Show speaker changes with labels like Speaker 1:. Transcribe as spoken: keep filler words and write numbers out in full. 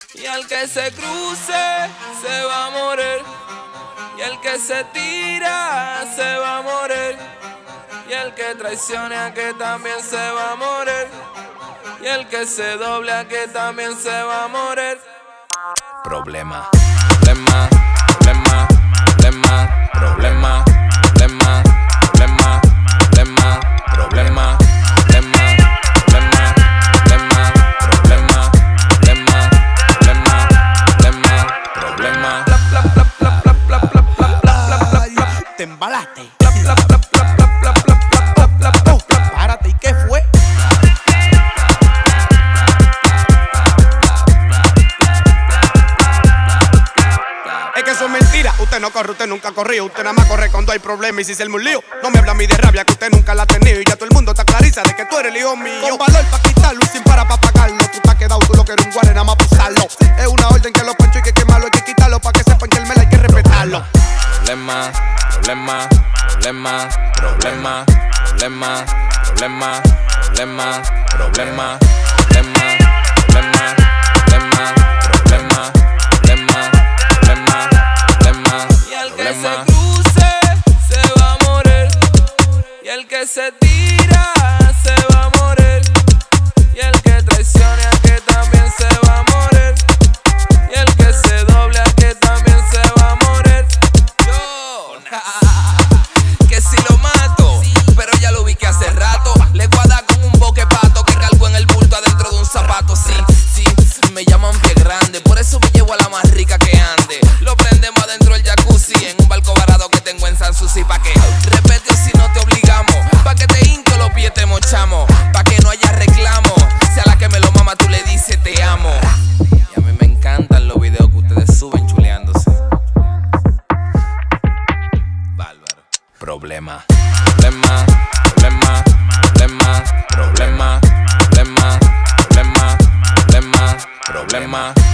Speaker 1: Y al que se cruce se va a morir. Y el que se tira se va a morir. Y el que traicione a que también se va a morir. Y el que se doble a que también se va a morir. Problema, problema, problema, problema, problema, problema, problema, problema, problema, problema, problema, problema, problema, problema, problema, problema, problema.
Speaker 2: Te embalaste.
Speaker 1: Párate, ¿y qué fue?
Speaker 2: Es que eso es mentira. Usted no corre, usted nunca corrió. Usted nada más corre cuando hay problemas y si se arma un lío. No me habla a mí de rabia que usted nunca la ha tenido. Y ya todo el mundo está clariza de que tú eres el hijo mío. Con valor pa' quitarlo y sin para pa' pagarlo. Tú estás quedado, tú lo que eres un guare, nada más usarlo. Es una orden que los panchos hay que quemarlo, hay que quitarlo. Pa' que sepan que el mel hay que respetarlo.
Speaker 1: Problema, problema, problema, problema, problema, problema, problema, problema, problema, problema, problema, problema, problema, problema, problema. Y el que se cruce se va a morir. Y el que se tira se va a morir. Y el que traicione a que también se va a morir. Y el que se doble a que también se va a morir. Yo, que si lo mato, pero ya lo vi que hace rato. Le voy a dar con un boque pato que cargo en el bulto adentro de un zapato. Sí, sí, me llaman pie grande, por eso me llevo a la más rica que ande. Lo prendemos adentro del jacuzzi, en un barco varado que tengo en Sanssouci. Pa' que repete si no te obligamos, pa' que te hinco los pies te mochamos, pa' que no haya reclamo. Si a la que me lo mama tú le dices te amo. Y a mí me encantan los videos que ustedes suben chuleándose. Bárbaro. Problema, problema, problema, problema, problema, problema, problema, problema, problema.